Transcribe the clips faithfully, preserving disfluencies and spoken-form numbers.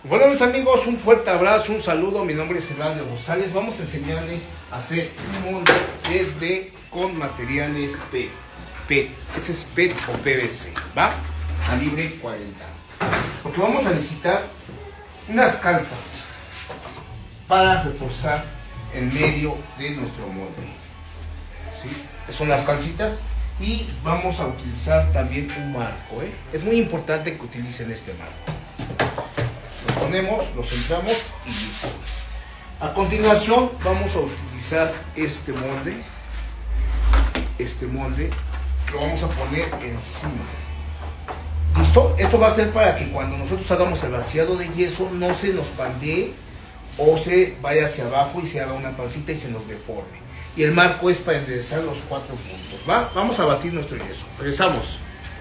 Bueno, mis amigos, un fuerte abrazo, un saludo. Mi nombre es Eladio González. Vamos a enseñarles a hacer un molde desde con materiales P P. Ese es P E T o P V C, ¿va? Calibre cuarenta. Porque vamos a necesitar unas calzas para reforzar el medio de nuestro molde, ¿sí? Son las calcitas. Y vamos a utilizar también un marco, ¿eh? Es muy importante que utilicen este marco. Lo ponemos, lo centramos y listo. A continuación vamos a utilizar este molde. Este molde lo vamos a poner encima. ¿Listo? Esto va a ser para que cuando nosotros hagamos el vaciado de yeso no se nos pandee o se vaya hacia abajo y se haga una pancita y se nos deforme. Y el marco es para enderezar los cuatro puntos, ¿va? Vamos a batir nuestro yeso. Regresamos.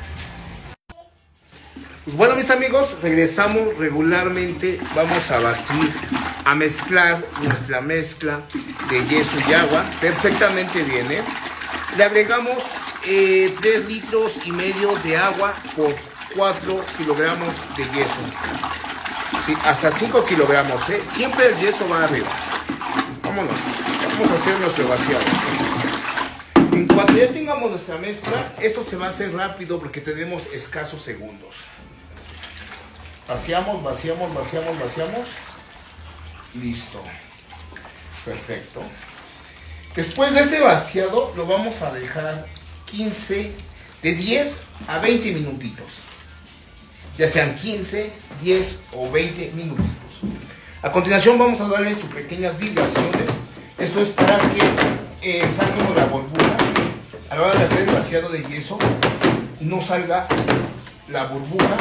Pues bueno, mis amigos, regresamos regularmente. Vamos a batir, a mezclar nuestra mezcla de yeso y agua perfectamente bien, ¿eh? Le agregamos eh, tres litros y medio de agua por cuatro kilogramos de yeso. Sí, hasta cinco kilogramos, ¿eh? Siempre el yeso va arriba. Vámonos. Vamos a hacer nuestro vaciado. En cuanto ya tengamos nuestra mezcla, esto se va a hacer rápido porque tenemos escasos segundos. Vaciamos, vaciamos, vaciamos, vaciamos. Listo. Perfecto. Después de este vaciado lo vamos a dejar quince, de diez a veinte minutitos. Ya sean quince, diez o veinte minutitos. A continuación vamos a darle sus pequeñas vibraciones. Esto es para que eh, saquemos la burbuja. A la hora de hacer el vaciado de yeso, no salga la burbuja,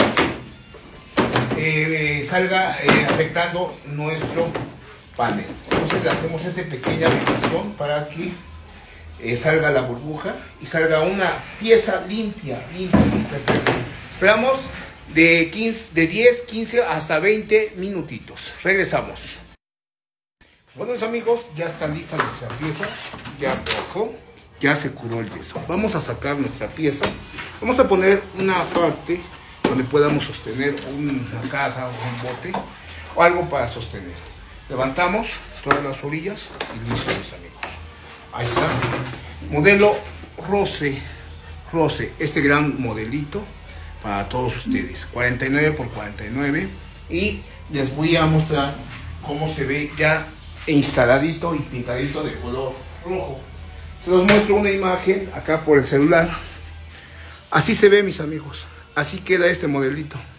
eh, salga eh, afectando nuestro panel. Entonces le hacemos esta pequeña vibración para que eh, salga la burbuja y salga una pieza limpia, limpia, perfecto. Esperamos de, quince, de diez, quince hasta veinte minutitos. Regresamos. Bueno, amigos, ya está lista nuestra pieza, ya trabajó, ya se curó el yeso. Vamos a sacar nuestra pieza, vamos a poner una parte donde podamos sostener una caja o un bote o algo para sostener. Levantamos todas las orillas y listo, mis amigos. Ahí está, modelo Rose, Rose, este gran modelito para todos ustedes, cuarenta y nueve por cuarenta y nueve, y les voy a mostrar cómo se ve ya instaladito y pintadito de color rojo. Se los muestro una imagen acá por el celular. Así se ve, mis amigos. Así queda este modelito.